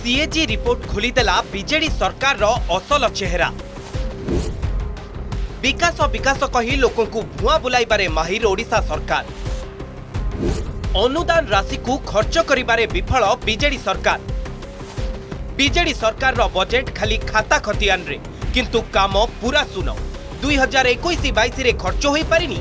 CAG report खोलीदेला BJD सरकार रो असल चेहरा। विकास विकास कही लोकों को भुआ बुलाइबारे माहिर ओडिशा सरकार। अनुदान राशि को खर्च करिबारे विफल बीजेडी सरकार। बीजेडी सरकार रो बजेट खाली खाता खतियान रे किंतु काम पूरा सुन। 2021-22 रे खर्च होई पारिनी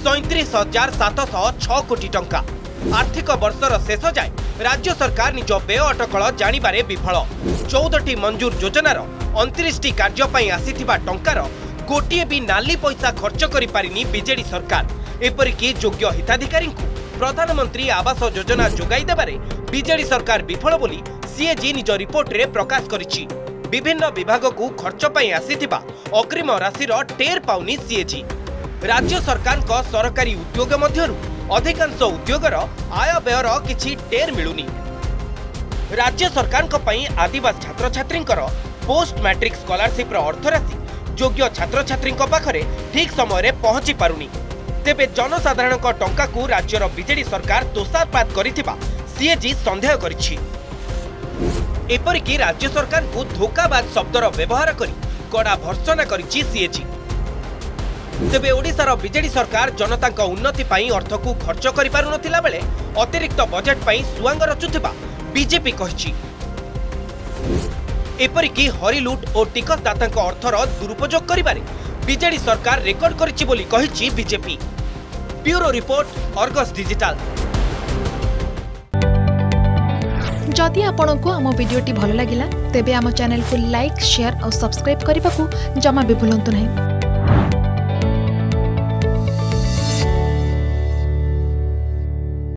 37,706 कोटी टंका। आर्थिक वर्षर शेष जाए राज्य सरकार निज व्यय अटकल जानिबारे विफल। 14टी मंजूर योजनार 29टी कार्य आसीथिबा टंकार गोटिए भी नाली पैसा खर्च करि पारिनी बीजेडी सरकार। एपरिकी योग्य हिताधिकारी प्रधानमंत्री आवास योजना जोगाई देबारे बीजेडी सरकार विफल बोली सीएजी निज रिपोर्ट रे प्रकाश करिछि। विभिन्न विभाग को खर्च पई आसीथिबा अग्रिम राशिर टेर पाउनी सीएजी। राज्य सरकार को सरकारी उद्योग मध्यरु अधिकांश उद्योगर आय व्ययर किछि टेर मिलुनी। राज्य सरकार को पई आदिवासी छात्र छात्री पोस्ट मैट्रिक स्कॉलरशिप अर्थराशि योग्य छात्र छात्री पाखरे ठीक समय रे पहुंची पारुनी। तेबे जनसाधारण टंका को राज्यर बीजेडी सरकार तोषारपात करिथिबा सीएजी संदेह करिछि। एपरिकी राज्य सरकार को धोखाबाज शब्दर व्यवहार करी कड़ा भर्त्सना करिछि सीएजी। तेबे ओडिशार बीजेडी सरकार जनता उन्नति पाई अर्थ को खर्च करि पारु नथिला बेले अतिरिक्त बजेट पाई सुआंग रचुथिबा बीजेपी कहिछि। एपरिकी हरिलुट और टिकसदाता अर्थर दुरुपयोग करिबारे बीजेडी सरकार रेकर्ड करिछि बोली कहिछि BJP. Bureau report Argus digital. जदि आपंक आम भिडी भल लगा तेब आम चैनल को लाइक शेयर और सब्सक्राइब करने को जमा भी भूलु नहीं।